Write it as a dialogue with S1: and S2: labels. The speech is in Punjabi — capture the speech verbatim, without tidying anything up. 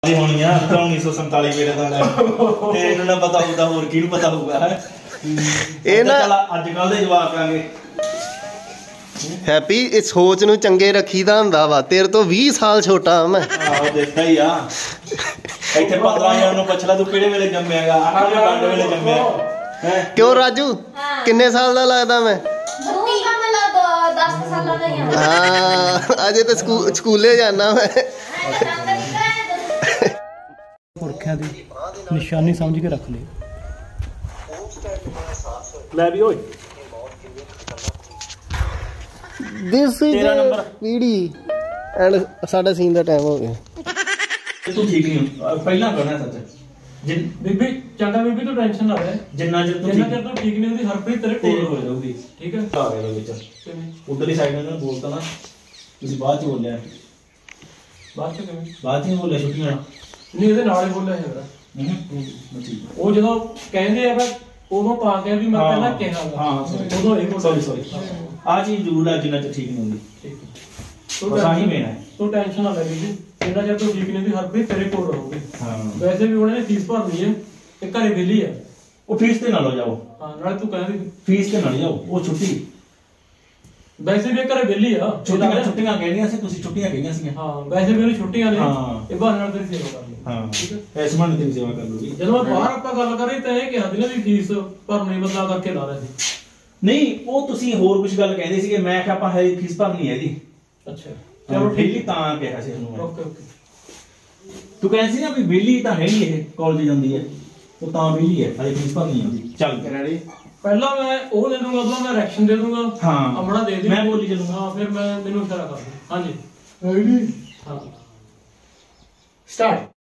S1: ਹੋਣੀ ਆ ਉੱਨੀ ਸੌ ਸੰਤਾਲੀ ਵੇਲੇ ਦਾ ਤੇ ਇਹਨੂੰ ਨਾ ਪਤਾ ਹੋਊਗਾ ਹੋਰ ਕਿਹਨੂੰ ਪਤਾ ਹੋਊਗਾ ਇਹ ਨਾ ਅੱਜ ਕੱਲ ਦੇ ਜਵਾਕ ਆਂਗੇ
S2: ਹੈਪੀ ਇਹ ਸੋਚ ਨੂੰ ਚੰਗੇ ਰੱਖੀਦਾ ਹੁੰਦਾ ਵਾ ਤੇਰੇ ਤੋਂ ਵੀਹ ਸਾਲ ਛੋਟਾ ਮੈਂ
S1: ਆਹੋ ਦੇਖਦਾ ਹੀ ਆ ਇੱਥੇ ਪੰਦਰਾਂ ਹਜ਼ਾਰ ਨੂੰ ਪੁੱਛ ਲੈ ਤੂੰ ਕਿਹੜੇ ਵੇਲੇ ਜੰਮਿਆਗਾ ਆਖਰ ਦੇ ਪੰਜ ਵੇਲੇ ਜੰਮਿਆ ਕਿਉਂ ਰਾਜੂ ਕਿੰਨੇ ਸਾਲ ਦਾ ਲੱਗਦਾ ਮੈਂ ਹਾਂ ਅਜੇ ਤਾਂ ਸਕੂਲੇ ਜਾਣਾ ਮੈਂ
S3: ਪੁਰਖਿਆਂ ਦੀ ਨਿਸ਼ਾਨੀ ਸਮਝ ਕੇ ਰੱਖ ਲਈ ਲੈ ਵੀ ਓਏ
S2: ਦਿਸ ਇਜ਼ ਪੀੜੀ ਐਂਡ ਸਾਡਾ ਸੀਨ ਦਾ ਟਾਈਮ ਹੋ ਗਿਆ
S1: ਤੂੰ ਠੀਕ ਨਹੀਂ ਪਹਿਲਾਂ ਕਰਨਾ ਸੱਚ ਜਿੰਨ
S3: ਬੀਬੀ ਚੰਗਾ ਬੀਬੀ ਤੂੰ ਟੈਨਸ਼ਨ ਨਾ ਲੈ
S1: ਜਿੰਨਾ ਚਿਰ ਤੂੰ
S3: ਜਿੰਨਾ ਚਿਰ ਤੂੰ ਠੀਕ ਨਹੀਂ ਹੁੰਦੀ ਹਰਪ੍ਰੀਤ ਤੇਰੇ ਕੋਲ ਹੋ ਜਾਊਗੀ ਠੀਕ ਹੈ
S1: ਆ ਗਿਆ ਵਿੱਚ ਉਧਰਲੀ ਸਾਈਡ ਨਾਲ ਬੋਲਤਾ ਨਾ ਤੁਸੀਂ ਬਾਅਦ ਚ ਬੋਲਿਆ
S3: ਬਾਅਦ ਚ ਕਿਵੇਂ
S1: ਬਾਅਦ ਚ ਬੋਲਿਆ ਛੁੱਟੀਆਂ
S3: ਨਹੀਂ ਇਹਦੇ ਨਾਲ ਹੀ ਬੋਲਿਆ ਹੈਗਾ
S1: ਹੂੰ ਠੀਕ
S3: ਉਹ ਜਦੋਂ ਕਹਿੰਦੇ ਆ ਬਸ ਉਦੋਂ ਤਾਂ ਕਿ ਵੀ ਮੈਂ ਪਹਿਲਾਂ ਕਿਹਾ
S1: ਹਾਂ
S3: ਉਦੋਂ ਇਹ
S1: ਸੌਰੀ ਸੌਰੀ ਆ ਚੀਜ਼ ਜ਼ਰੂਰ ਆ ਜਿੰਨਾ ਚਿਰ ਠੀਕ ਨਹੀਂ ਹੁੰਦੀ
S3: ਠੀਕ
S1: ਤੂੰ ਸਾਹੀ ਮੇਣਾ
S3: ਤੂੰ ਟੈਨਸ਼ਨ ਨਾ ਲੈ ਬੀਬੀ ਜਿੰਨਾ ਚਿਰ ਤੂੰ ਠੀਕ ਨਹੀਂ ਹੁੰਦੀ ਹਰਪ੍ਰੀਤ ਤੇਰੇ ਕੋਲ ਰਹੂਗੀ
S1: ਹਾਂ
S3: ਵੈਸੇ ਵੀ ਉਹਨੇ ਫੀਸ ਭਰਨੀ ਹੈ ਤੇ ਘਰੇ ਵਿਹਲੀ ਆ
S1: ਉਹ ਫੀਸ ਤੇ ਨਾ ਲੋ ਜਾਓ
S3: ਹਾਂ ਨਾਲੇ ਤੂੰ ਕਹਿੰਦੀ
S1: ਫੀਸ ਤੇ ਨਾ ਜਾਓ ਉਹ ਛੁੱਟੀ
S3: ਵੈਸੇ ਵੀ ਘਰੇ ਵਿਹਲੀ ਆ
S1: ਛੁੱਟੀਆਂ ਛੁੱਟੀਆਂ ਕਹਿੰਦੀਆਂ ਸੀ ਤੁਸੀਂ ਛੁੱਟੀਆਂ ਕਹੀਆਂ ਸੀਗੀਆਂ
S3: ਹਾਂ ਵੈਸੇ ਵੀ ਉਹਨੂੰ ਛੁੱਟੀਆਂ ਨੇ
S1: ਹਾਂ
S3: ਇਹ ਬਹਾਨੇ ਨਾਲ ਤੇਰੀ ਸੇਵਾ ਕਰ ਲਈ
S1: ਹਾਂ ਠੀਕ ਹੈ ਇਸ ਮਨ ਦੀ ਸੇਵਾ ਕਰ ਲੂਗੀ
S3: ਜਦੋਂ ਮੈਂ ਬਾਹਰ ਆਪਾਂ ਗੱਲ ਕਰ ਰਹੀ ਤਾਂ ਇਹ ਕਿਹਾ ਸੀ ਨਾ ਵੀ ਫੀਸ ਭਰਨੀ ਬਦਲਾ ਕਰਕੇ ਲਾ ਰਹੇ ਸੀ
S1: ਨਹੀਂ ਉਹ ਤੁਸੀਂ ਹੋਰ ਕੁਝ ਗੱਲ ਕਹਿੰਦੇ ਸੀਗੇ ਮੈਂ ਕਿਹਾ ਆਪਾਂ ਹੈ ਫੀਸ ਭਰਨੀ ਹੈ ਇਹਦੀ
S3: ਅੱਛਾ
S1: ਚਲੋ ਠੀਕ ਹੀ ਤਾਂ ਕਿਹਾ ਸੀ ਉਹਨੂੰ
S3: ਓਕੇ ਓਕੇ
S1: ਤੂੰ ਕਹਿੰਦੀ ਸੀ ਨਾ ਵੀ ਵਿਹਲੀ ਤਾਂ ਹੈ ਨਹੀਂ ਇਹ ਕਾਲਜ ਜਾਂਦੀ ਹੈ ਉਹ ਤਾਂ ਵਿਹਲੀ ਹੈ ਹਾਲੇ ਫੀਸ ਭਰਨੀ ਹੈ ਉਹਦੀ ਚੱਲ ਰੈਡੀ
S3: ਪਹਿਲਾਂ ਮੈਂ ਉਹ ਦੇ ਦੂੰਗਾ ਉਦੋਂ ਮੈਂ ਰਿਐਕਸ਼ਨ ਦੇ ਦੂੰਗਾ
S1: ਹਾਂ
S3: ਆਪਣਾ ਦੇ ਦੇ
S1: ਮੈਂ ਬੋਲੀ ਚੱਲੂਗਾ
S3: ਹਾਂ ਫਿਰ ਮੈਂ ਮੈਨੂੰ ਇਸ਼ਾਰਾ ਕਰ ਦੂੰ ਹਾਂਜੀ
S1: ਰੈਡੀ
S3: ਹਾਂ
S1: ਸਟਾਰਟ